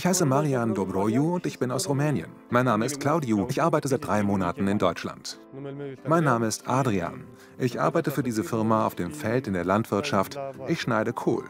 Ich heiße Marian Dobroiu und ich bin aus Rumänien. Mein Name ist Claudiu. Ich arbeite seit 3 Monaten in Deutschland. Mein Name ist Adrian. Ich arbeite für diese Firma auf dem Feld in der Landwirtschaft. Ich schneide Kohl.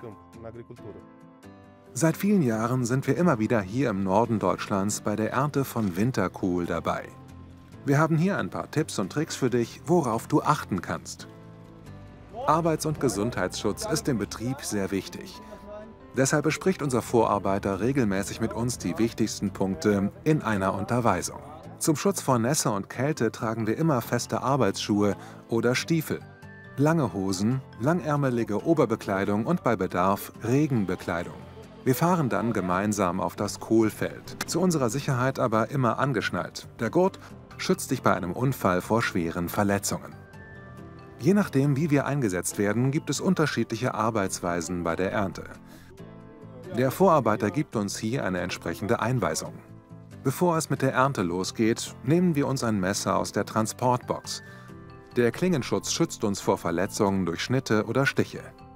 Seit vielen Jahren sind wir immer wieder hier im Norden Deutschlands bei der Ernte von Winterkohl dabei. Wir haben hier ein paar Tipps und Tricks für dich, worauf du achten kannst. Arbeits- und Gesundheitsschutz ist im Betrieb sehr wichtig. Deshalb bespricht unser Vorarbeiter regelmäßig mit uns die wichtigsten Punkte in einer Unterweisung. Zum Schutz vor Nässe und Kälte tragen wir immer feste Arbeitsschuhe oder Stiefel, lange Hosen, langärmelige Oberbekleidung und bei Bedarf Regenbekleidung. Wir fahren dann gemeinsam auf das Kohlfeld, zu unserer Sicherheit aber immer angeschnallt. Der Gurt schützt dich bei einem Unfall vor schweren Verletzungen. Je nachdem, wie wir eingesetzt werden, gibt es unterschiedliche Arbeitsweisen bei der Ernte. Der Vorarbeiter gibt uns hier eine entsprechende Einweisung. Bevor es mit der Ernte losgeht, nehmen wir uns ein Messer aus der Transportbox. Der Klingenschutz schützt uns vor Verletzungen durch Schnitte oder Stiche.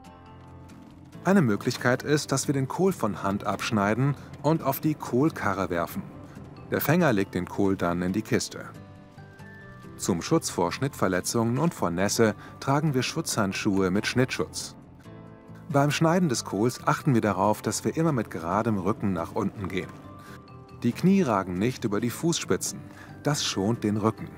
Eine Möglichkeit ist, dass wir den Kohl von Hand abschneiden und auf die Kohlkarre werfen. Der Fänger legt den Kohl dann in die Kiste. Zum Schutz vor Schnittverletzungen und vor Nässe tragen wir Schutzhandschuhe mit Schnittschutz. Beim Schneiden des Kohls achten wir darauf, dass wir immer mit geradem Rücken nach unten gehen. Die Knie ragen nicht über die Fußspitzen. Das schont den Rücken.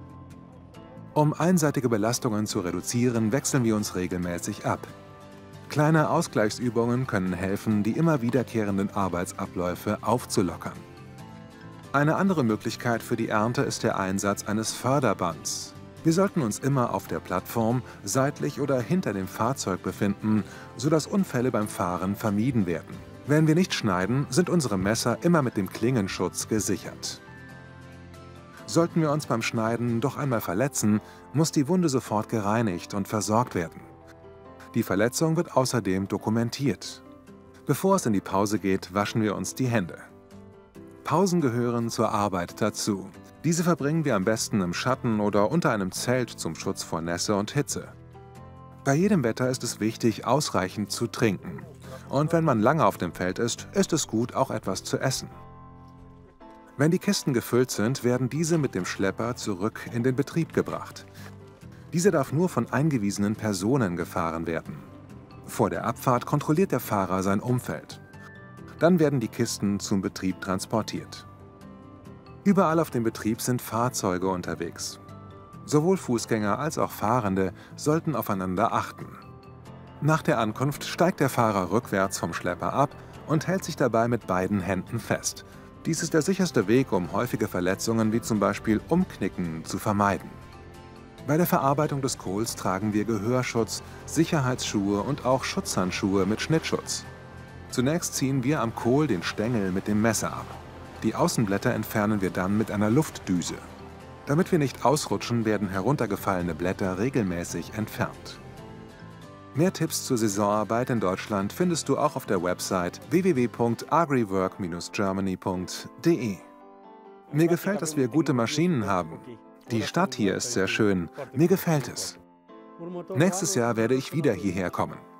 Um einseitige Belastungen zu reduzieren, wechseln wir uns regelmäßig ab. Kleine Ausgleichsübungen können helfen, die immer wiederkehrenden Arbeitsabläufe aufzulockern. Eine andere Möglichkeit für die Ernte ist der Einsatz eines Förderbands. Wir sollten uns immer auf der Plattform, seitlich oder hinter dem Fahrzeug befinden, sodass Unfälle beim Fahren vermieden werden. Wenn wir nicht schneiden, sind unsere Messer immer mit dem Klingenschutz gesichert. Sollten wir uns beim Schneiden doch einmal verletzen, muss die Wunde sofort gereinigt und versorgt werden. Die Verletzung wird außerdem dokumentiert. Bevor es in die Pause geht, waschen wir uns die Hände. Pausen gehören zur Arbeit dazu. Diese verbringen wir am besten im Schatten oder unter einem Zelt zum Schutz vor Nässe und Hitze. Bei jedem Wetter ist es wichtig, ausreichend zu trinken. Und wenn man lange auf dem Feld ist, ist es gut, auch etwas zu essen. Wenn die Kisten gefüllt sind, werden diese mit dem Schlepper zurück in den Betrieb gebracht. Dieser darf nur von eingewiesenen Personen gefahren werden. Vor der Abfahrt kontrolliert der Fahrer sein Umfeld. Dann werden die Kisten zum Betrieb transportiert. Überall auf dem Betrieb sind Fahrzeuge unterwegs. Sowohl Fußgänger als auch Fahrende sollten aufeinander achten. Nach der Ankunft steigt der Fahrer rückwärts vom Schlepper ab und hält sich dabei mit beiden Händen fest. Dies ist der sicherste Weg, um häufige Verletzungen wie zum Beispiel Umknicken zu vermeiden. Bei der Verarbeitung des Kohls tragen wir Gehörschutz, Sicherheitsschuhe und auch Schutzhandschuhe mit Schnittschutz. Zunächst ziehen wir am Kohl den Stängel mit dem Messer ab. Die Außenblätter entfernen wir dann mit einer Luftdüse. Damit wir nicht ausrutschen, werden heruntergefallene Blätter regelmäßig entfernt. Mehr Tipps zur Saisonarbeit in Deutschland findest du auch auf der Website www.agriwork-germany.de. Mir gefällt, dass wir gute Maschinen haben. Die Stadt hier ist sehr schön. Mir gefällt es. Nächstes Jahr werde ich wieder hierher kommen.